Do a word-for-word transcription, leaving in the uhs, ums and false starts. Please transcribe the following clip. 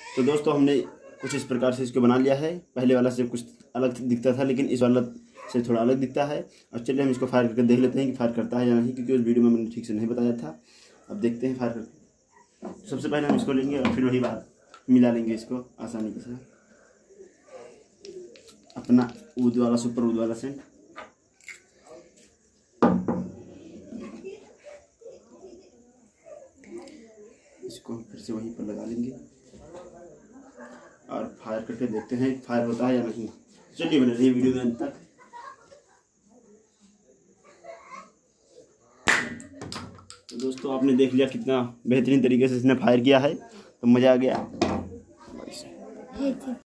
तो दोस्तों हमने कुछ इस प्रकार से इसको बना लिया है। पहले वाला से कुछ अलग दिखता था, लेकिन इस वाला से थोड़ा अलग दिखता है। और चलिए हम इसको फायर करके देख लेते हैं कि फायर करता है या नहीं, क्योंकि उस वीडियो में मैंने ठीक से नहीं बताया था। अब देखते हैं फायर करके। सबसे पहले हम इसको लेंगे और फिर वही बात मिला लेंगे इसको आसानी के साथ, अपना ऊद वाला सुपर ऊद वाला सेंट। इसको हम फिर से वहीं पर लगा लेंगे और फायर करके देखते हैं फायर होता है या नहीं। चलिए बने रहिए वीडियो में अंत तक। तो दोस्तों आपने देख लिया कितना बेहतरीन तरीके से इसने फायर किया है, तो मज़ा आ गया।